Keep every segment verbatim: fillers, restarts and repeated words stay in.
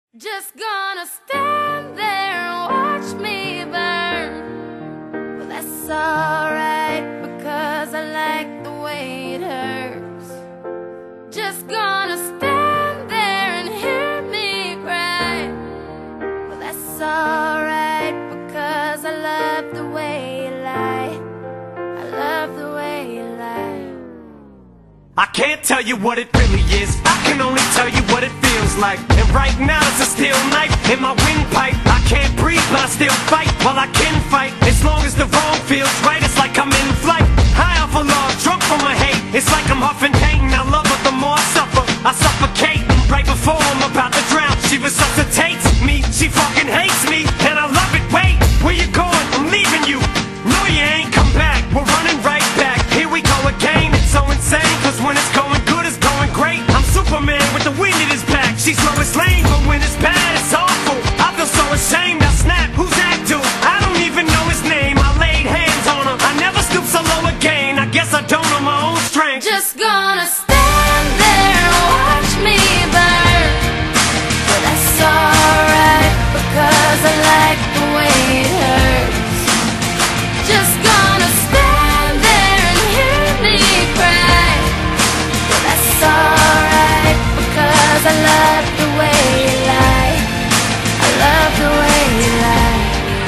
Just gonna stand there and watch me burn. Well, that's alright, because I like the way it hurts. Just gonna stand there and hear me cry. Well, that's alright, because I love the way you lie. I love the way you lie. I can't tell you what it really is, I can only tell you what it feels like. And right now it's a steel knife in my windpipe. I can't breathe but I still fight, while I can fight. As long as the wrong feels right, it's like I'm in flight. High off of love, drunk from my hate. It's like I'm huffing pain, I love her the more I suffer. I suffocate, right before I'm about to drown. She resuscitates me, she fucking hates me, and I love it. Wait, where you going? I'm leaving you. No, you ain't come back, we're running right back. Here we go again, it's so insane, cause when it's going good, it's going great. I'm Superman with the wind in his back. She's slow as lane, but when it's bad, it's awful. I feel so ashamed, I snap, who's that dude? I don't even know his name, I laid hands on him. I never stoop so low again, I guess I don't know my own strength. Just gonna stand there and watch me burn. But that's alright, because I like the way it hurts. Just gonna stand there and hear me cry. But that's alright, because I love the way you lie. I love the way you lie.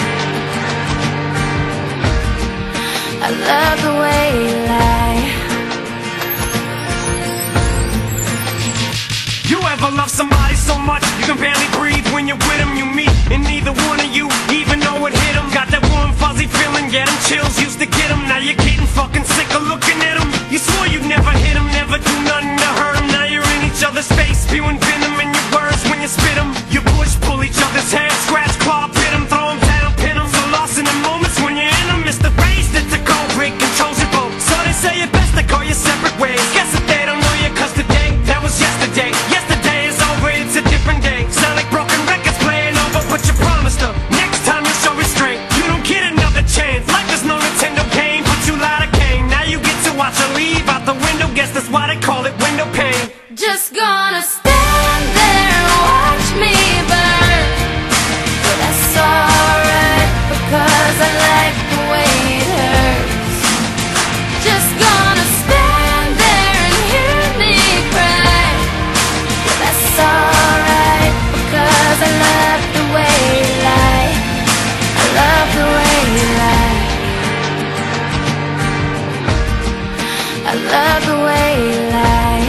I love the way you lie. You ever love somebody so much you can barely breathe when you're with them? You meet, and neither one of you even know it hit them. Got that warm fuzzy feeling, yeah, them chills used to get them. Now you're getting fucking sick of looking at them. You swore you'd never hit them, never do nothing to hurt them. Now you're in each other's face, spewing venom in your words when you spit them. You push, pull each other's hair, scratch, claw, pit them, throw them down, pin them. So lost in the moments when you're in them, it's the rage that's a cold break, controls your boat. So they say it best to go your separate ways. Guess that they don't know you, cause today, that was yesterday. Yesterday is over, it's a different day. Sound like broken records playing over, but you promised her next time you show restraint. You don't get another chance, life is no Nintendo game, but you lied again. Now you get to watch her leave out the window, guess that's why they call it window pane. Just gonna stand there and watch me burn. But that's alright, because I like the way it hurts. Just gonna stand there and hear me cry. But that's alright, because I love the way you lie. I love the way you lie. I love the way you lie.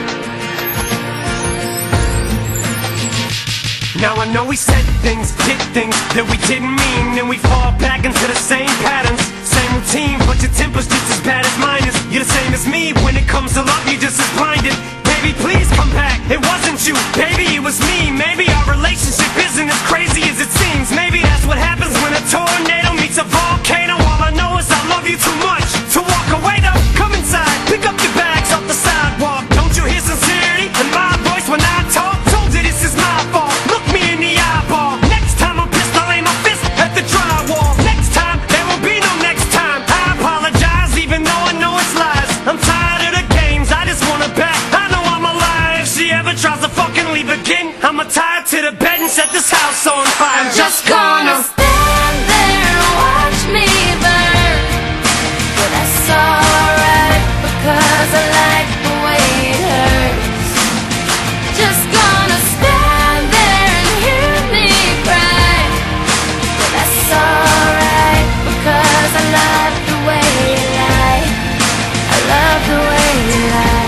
Now I know we said things, did things that we didn't mean, and we fall back into the same patterns, same routine, but your temper's just as bad as mine is. You're the same as me, when it comes to love, you're just as blinded. Baby, please come back, it wasn't you, baby, it was me. Maybe our relationship isn't as crazy as it seems. Maybe that's what happens when a tornado meets a volcano. All I know is I love you too much to walk away though. Come inside, pick up your bags off the sidewalk. Don't you hear sincerity in my voice when I talk? Told you this is my fault, look me in the eyeball. Next time I'm pissed, I'll aim my fist at the drywall. Next time, there will be no next time. I apologize even though I know it's lies. I'm tired of the games, I just wanna back. I know I'm alive. If she ever tries to fucking leave again, I'ma tie her to the bed and set this house on fire. I'm just gonna stand there and watch me burn. But that's alright, because I like the way it hurts. Just gonna stand there and hear me cry. But that's alright, because I love the way you lie. I love the way you lie.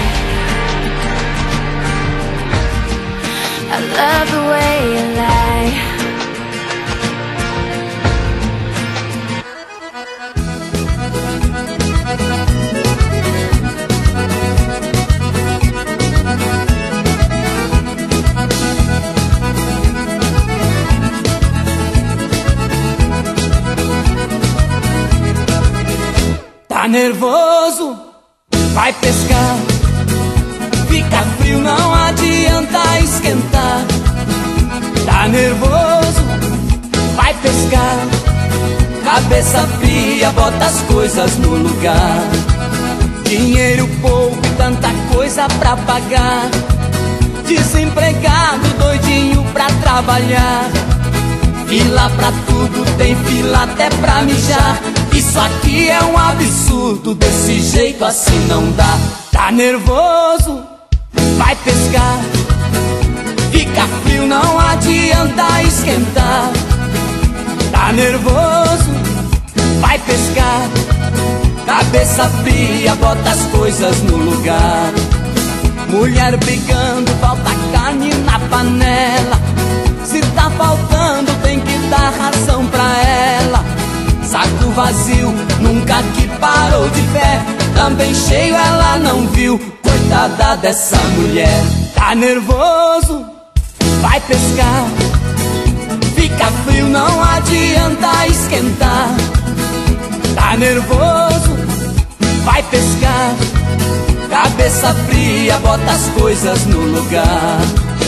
I love the way you lie. Tá nervoso? Vai pescar. Fica frio, não adianta esquentar. Tá nervoso? Vai pescar. Cabeça fria, bota as coisas no lugar. Dinheiro pouco e tanta coisa pra pagar. desempregado, doidinho pra trabalhar. Fila pra tudo, tem fila até pra mijar. Isso aqui é um absurdo, desse jeito assim não dá. Tá nervoso? Vai pescar. Fica frio, não adianta esquentar. Tá nervoso? Vai pescar. Cabeça fria, bota as coisas no lugar. Mulher brigando, falta carne na panela. Se tá faltando, tem que dar razão pra ela. Saco vazio, nunca que parou de pé. Também cheio, ela não viu. Coitada dessa mulher. Tá nervoso? Vai pescar. Fica frio, não adianta esquentar. Tá nervoso? Vai pescar. Cabeça fria, bota as coisas no lugar.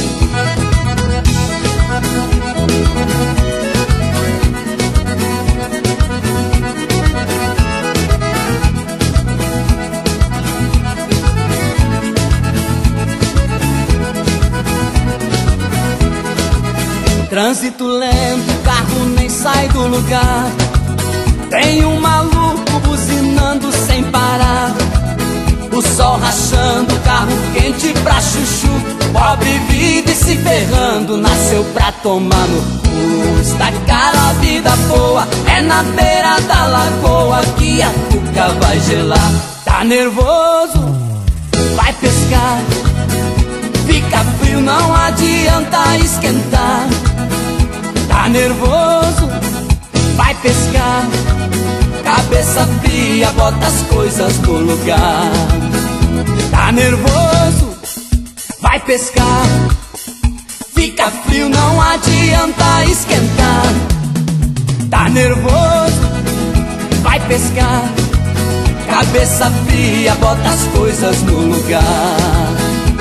Trânsito lento, carro nem sai do lugar. Tem um maluco buzinando sem parar. O sol rachando, carro quente pra chuchu. Pobre vive se ferrando, nasceu pra tomar no cu. Está cara a vida boa, é na beira da lagoa que a cuca vai gelar. Tá nervoso? Vai pescar. Fica frio, não adianta esquentar. Tá nervoso? Vai pescar. Cabeça fria, bota as coisas no lugar. Tá nervoso? Vai pescar. Fica frio, não adianta esquentar. Tá nervoso? Vai pescar. Cabeça fria, bota as coisas no lugar.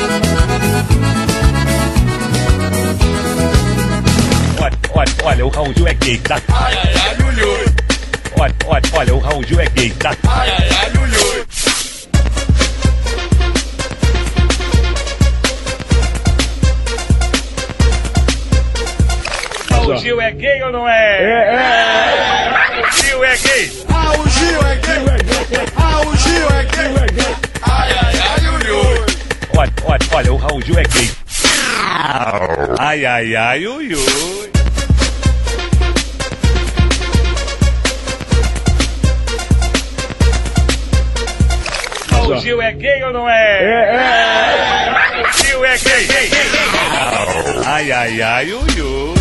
Olha, olha, o Raul Gil é gay, tá? Ai, ai, ai, ui, Olha, olha, olha, o Raul Gil é gay, tá? ai, ai, ai, ui, ui. Raul Gil é gay ou não é? É, é. Raul Gil é gay. Raul Gil é gay. Raul Gil é gay. Ai, ai, ai, ui, ui. Olha, olha, olha, o Raul Gil é gay. Ai, ai, ai, ui, ui. Raul Gil é gay ou não é? É, é. Raul Gil é gay. Ai, ai, ai, ui, ui.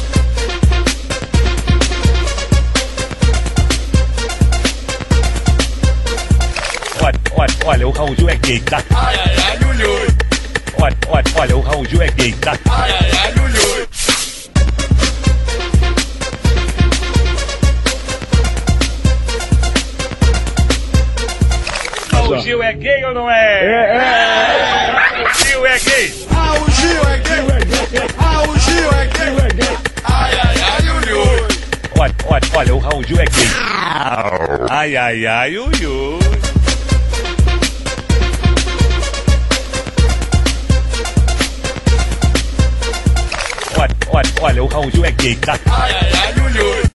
Olha, olha, olha, o Raul Gil é gay, tá? Ai, ai, ai, ui, ui. Olha, olha, olha, o Raul Gil é gay, tá? Ai, ai, ai, ui, ui. Raul Gil é gay ou não é? É, é. Raul Gil é gay. Raul Gil é gay. Raul Gil é gay. Ai, ai, ai, ui, ui. Olha, olha, olha, o Raul Gil é gay. Ai, ai, ai, ui, ui. Olha, olha, olha, o Raul Gil é gay, tá? Ai, ai, ai, ui, ui.